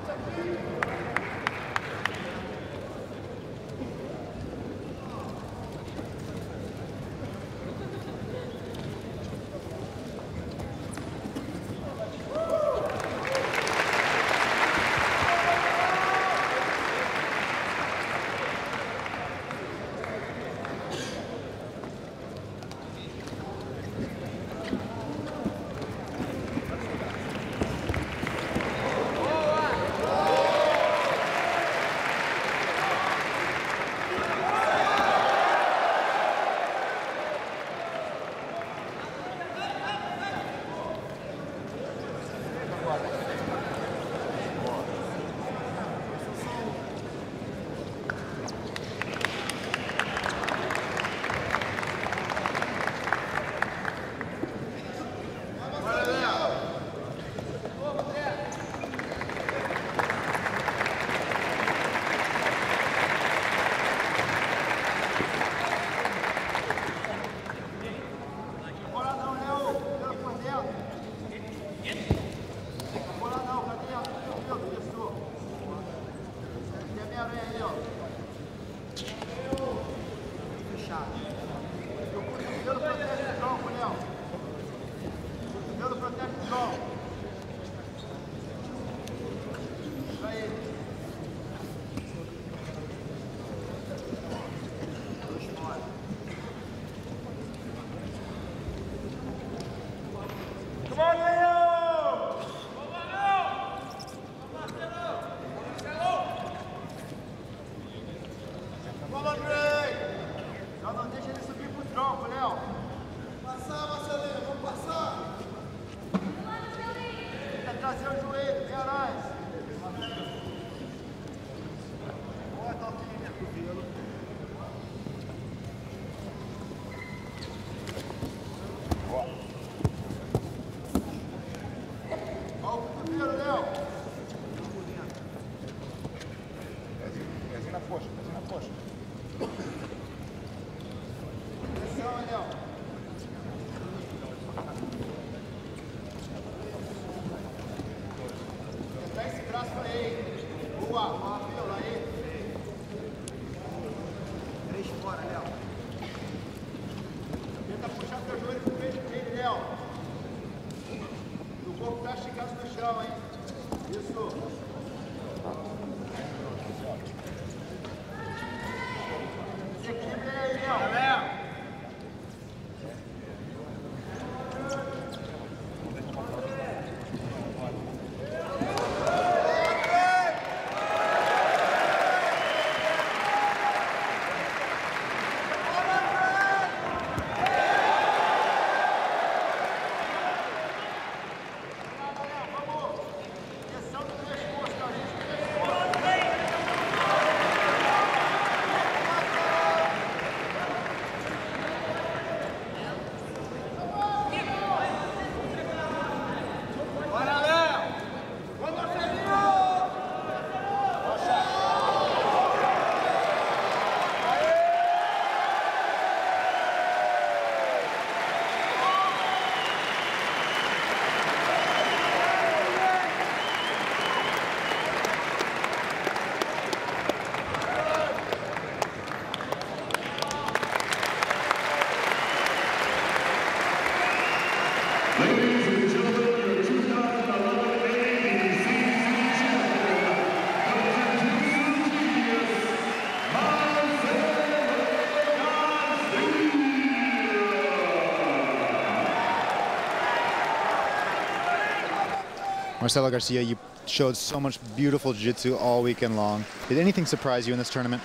Marcelo Garcia, you showed so much beautiful jiu-jitsu all weekend long. Did anything surprise you in this tournament?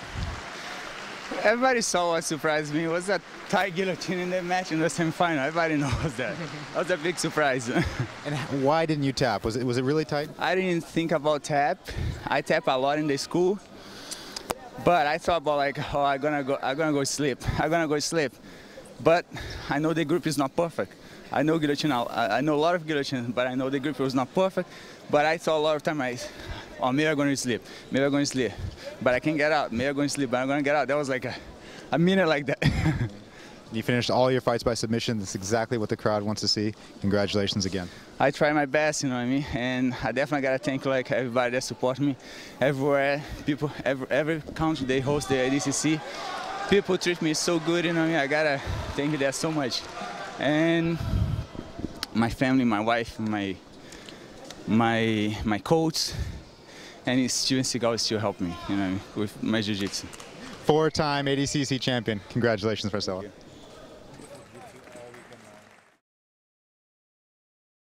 Everybody saw what surprised me. It was that Thai guillotine in the match in the semifinal. Everybody knows that. That was a big surprise. And why didn't you tap? Was it really tight? I didn't think about tap. I tap a lot in the school, but I thought about like, oh, I'm gonna go sleep. I'm gonna go sleep. But I know the grip is not perfect. I know guillotine. I know a lot of guillotine, but I know the grip was not perfect. But I thought a lot of time, oh, maybe I'm going to sleep. Maybe I'm going to sleep. But I can't get out. Maybe I'm going to sleep, but I'm going to get out. That was like a minute like that. You finished all your fights by submission. That's exactly what the crowd wants to see. Congratulations again. I try my best, you know what I mean? And I definitely gotta thank like everybody that support me everywhere. People, every country they host the ADCC, people treat me so good, you know what I mean? I gotta thank you there so much. And my family, my wife, my coach, and Steven Seagal still help me, you know, with my jiu-jitsu. 4-time ADCC champion. Congratulations, Marcelo.